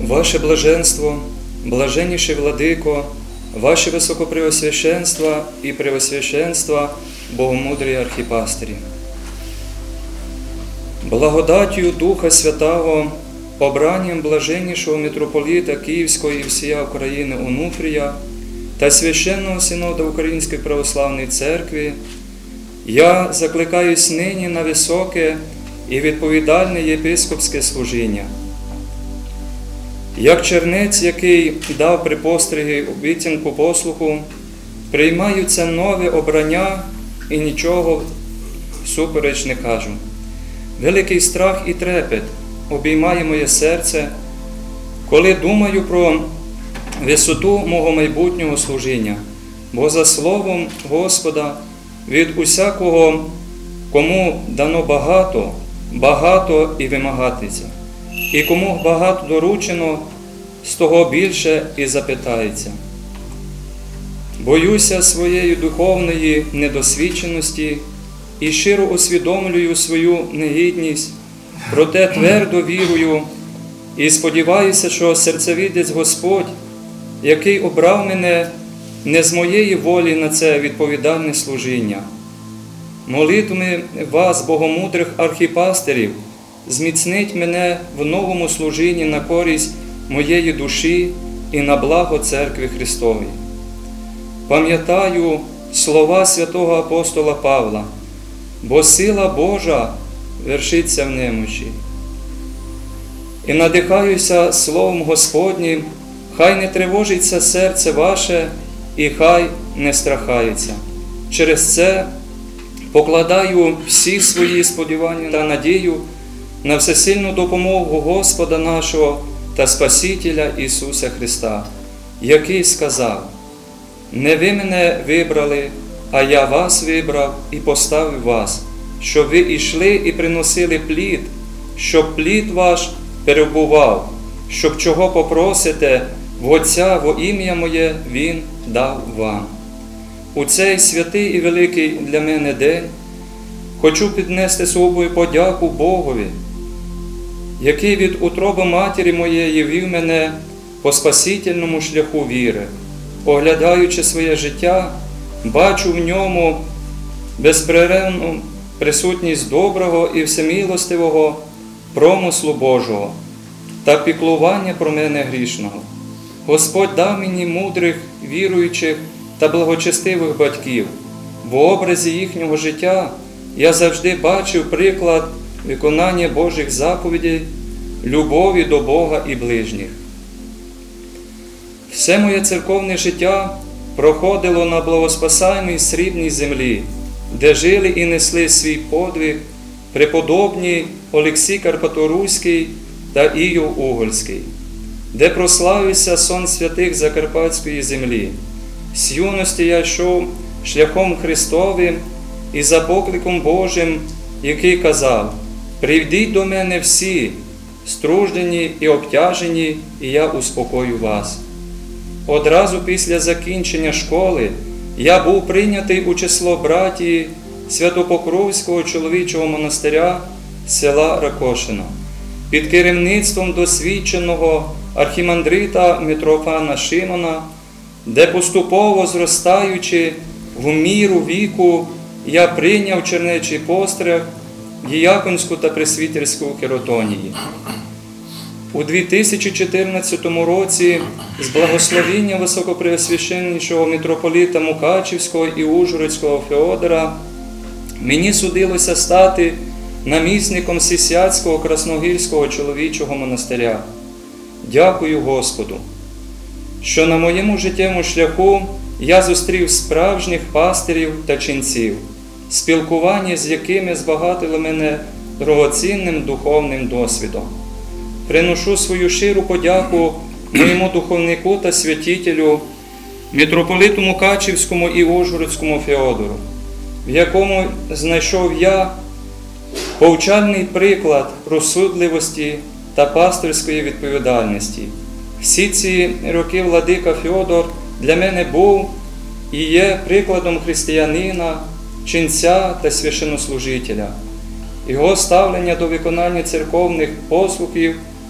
Ваше блаженство, блаженніший владико, Ваше високопреосвященство і преосвященство, богомудрі архіпастирі. Благодаттю Духа Святого, обранням блаженнішого митрополита Київської і всія України Онуфрія та Священного Синода Української Православної Церкви, я закликаюсь нині на високе і відповідальне єпископське служіння. Як чернець, який дав при постригі обіцянку послуху, приймаю це нове обрання і нічого всупереч не кажу. Великий страх і трепет обіймає моє серце, коли думаю про висоту мого майбутнього служіння, бо за словом Господа від усякого, кому дано багато і вимагатиться, і кому багато доручено, з того більше і запитається. Боюся своєї духовної недосвідченості і щиро усвідомлюю свою негідність, проте твердо вірую і сподіваюся, що серцевидець Господь, який обрав мене не з моєї волі на це відповідальне служіння, молитвами вас, богомудрих архіпастирів, зміцнить мене в новому служінні на користь моєї душі і на благо Церкви Христової. Пам'ятаю слова святого апостола Павла, бо сила Божа вершиться в немочі. І надихаюся Словом Господнім, хай не тривожиться серце ваше і хай не страхається. Через це покладаю всі свої сподівання та надію на всесильну допомогу Господа нашого та Спасителя Ісуса Христа, який сказав: «Не ви мене вибрали, а я вас вибрав і поставив вас, щоб ви йшли і приносили плід, щоб плід ваш перебував, щоб чого попросите в Отця во ім'я Моє Він дав вам». У цей святий і великий для мене день хочу піднести собою подяку Богові, який від утроби матері моєї вів мене по спасительному шляху віри. Оглядаючи своє життя, бачу в ньому безперервну присутність доброго і всемилостивого промислу Божого та піклування про мене грішного. Господь дав мені мудрих, віруючих та благочестивих батьків. В образі їхнього життя я завжди бачив приклад виконання Божих заповідей, любові до Бога і ближніх. Все моє церковне життя проходило на благоспасаємій срібній землі, де жили і несли свій подвиг преподобні Олексій Карпаторуський та Іов Угольський, де прославився сон святих Закарпатської землі. З юності я йшов шляхом Христовим і за покликом Божим, який казав: «Прийдіть до мене всі, струджені і обтяжені, і я успокою вас». Одразу після закінчення школи я був прийнятий у число братії Святопокровського чоловічого монастиря села Ракошино під керівництвом досвідченого архімандрита Митрофана Шимона, де поступово зростаючи в міру віку, я прийняв чернечий постриг, діяконську та пресвітерську керотонії. У 2014 році з благословіння високопреосвященнішого митрополита Мукачівського і Ужгородського Феодора мені судилося стати намісником Сісяцького Красногірського чоловічого монастиря. Дякую Господу, що на моєму життєвому шляху я зустрів справжніх пастирів та ченців, спілкування з якими збагатило мене дорогоцінним духовним досвідом. Приношу свою щиру подяку моєму духовнику та святителю, митрополиту Мукачівському і Ужгородському Феодору, в якому знайшов я повчальний приклад розсудливості та пастирської відповідальності. Всі ці роки владика Феодор для мене був і є прикладом християнина, ченця та священнослужителя. Його ставлення до виконання церковних послухів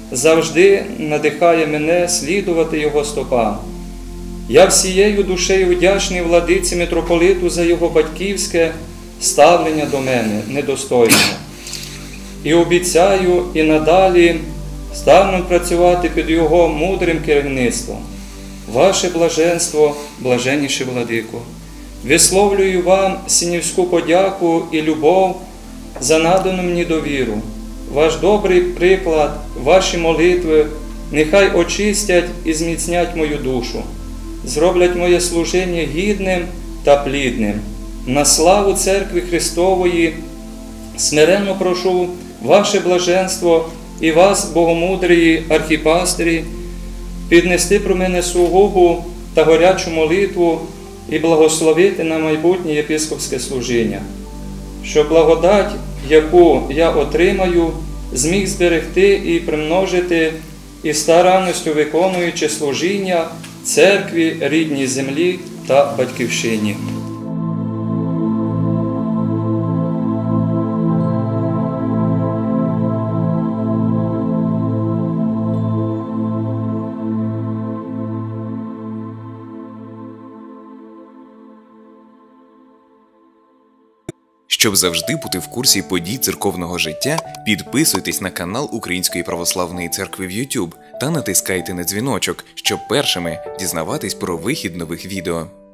завжди надихає мене слідувати Його стопам. Я всією душею вдячний владиці митрополиту за його батьківське ставлення до мене недостойного. І обіцяю і надалі старанно працювати під його мудрим керівництвом. Ваше блаженство, блаженніше владико, висловлюю вам синівську подяку і любов за надану мені довіру. Ваш добрий приклад, ваші молитви нехай очистять і зміцнять мою душу, зроблять моє служіння гідним та плідним. На славу Церкви Христової смиренно прошу ваше блаженство і вас, богомудрії архіпастирі, піднести про мене сугубу та горячу молитву і благословити на майбутнє єпископське служіння, щоб благодать, яку я отримаю, зміг зберегти і примножити і старанністю виконуючи служіння церкві, рідній землі та батьківщині. Щоб завжди бути в курсі подій церковного життя, підписуйтесь на канал Української Православної Церкви в YouTube та натискайте на дзвіночок, щоб першими дізнаватись про вихід нових відео.